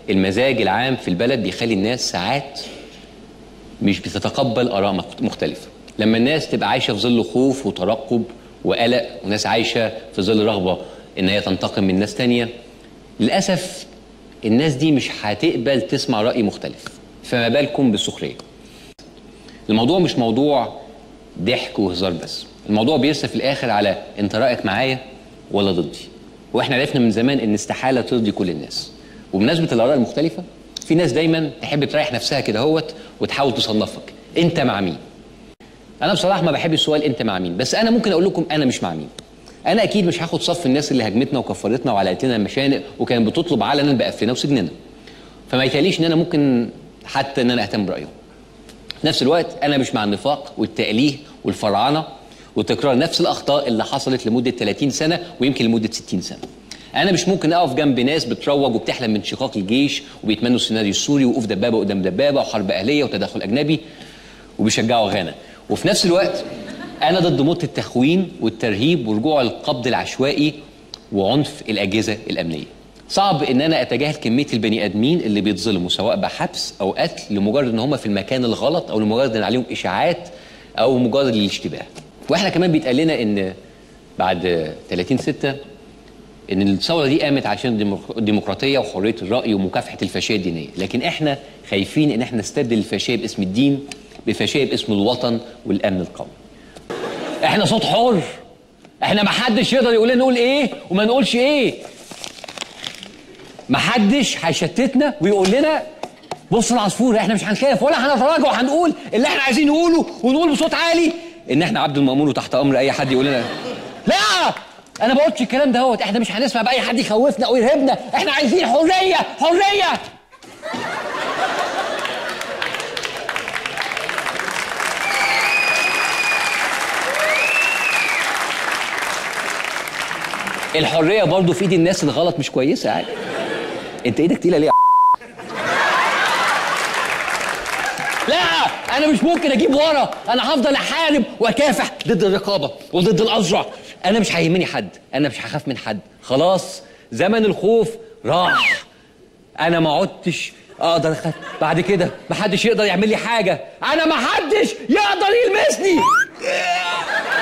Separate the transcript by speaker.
Speaker 1: المزاج العام في البلد بيخلي الناس ساعات مش بتتقبل آراء مختلفة. لما الناس تبقى عايشة في ظل خوف وترقب وقلق، وناس عايشة في ظل رغبة إن هي تنتقم من ناس تانية، للأسف الناس دي مش هتقبل تسمع رأي مختلف، فما بالكم بالسخرية. الموضوع مش موضوع ضحك وهزار بس، الموضوع بيرسى في الآخر على أنت رأيك معايا ولا ضدي. وإحنا عرفنا من زمان إن استحالة ترضي كل الناس. وبمناسبة الآراء المختلفة، في ناس دايما تحب تريح نفسها كده هوت وتحاول تصنفك أنت مع مين. أنا بصراحة ما بحب السؤال أنت مع مين، بس أنا ممكن أقول لكم أنا مش مع مين. أنا أكيد مش هاخد صف الناس اللي هاجمتنا وكفرتنا وعلقت لنا المشانق وكانت بتطلب علنا بقفلنا وسجننا. فما يتهيأليش إن أنا ممكن حتى إن أنا أهتم برأيهم. في نفس الوقت أنا مش مع النفاق والتأليه والفرعنة وتكرار نفس الأخطاء اللي حصلت لمدة 30 سنة ويمكن لمدة 60 سنة. أنا مش ممكن أقف جنب ناس بتروج وبتحلم من شقاق الجيش وبيتمنوا السيناريو السوري ووقوف دبابة قدام دبابة وحرب أهلية وتدخل أجنبي وبيشجعوا غانا. وفي نفس الوقت أنا ضد موت التخوين والترهيب ورجوع القبض العشوائي وعنف الأجهزة الأمنية. صعب إن أنا أتجاهل كمية البني آدمين اللي بيتظلموا سواء بحبس أو قتل لمجرد إن هم في المكان الغلط أو لمجرد إن عليهم إشاعات أو مجرد الاشتباه. وإحنا كمان بيتقال لنا إن بعد 30/6 إن الثورة دي قامت عشان الديمقراطية وحرية الرأي ومكافحة الفاشية الدينية، لكن إحنا خايفين إن إحنا نستبدل الفاشية باسم الدين بفاشية باسم الوطن والأمن القومي. إحنا صوت حر، إحنا محدش يقدر يقول لنا نقول إيه وما نقولش إيه. محدش هيشتتنا ويقول لنا بص العصفور. إحنا مش هنخاف ولا هنتراجع وهنقول اللي إحنا عايزين نقوله ونقول بصوت عالي إن إحنا عبد المأمون وتحت أمر أي حد يقول لنا. لا، أنا ما بقولش الكلام ده هوت. إحنا مش هنسمع بأي حد يخوفنا أو يرهبنا. إحنا عايزين حرية حرية. الحرية برضه في ايد الناس الغلط مش كويسة يعني. انت ايدك تقيلة ليه؟ لا، انا مش ممكن اجيب ورا. انا هفضل احارب واكافح ضد الرقابة وضد الأذرع. انا مش هيهمني حد، انا مش هخاف من حد. خلاص زمن الخوف راح. انا ما عدتش اقدر بعد كده محدش يقدر يعمل لي حاجة. انا محدش يقدر يلمسني.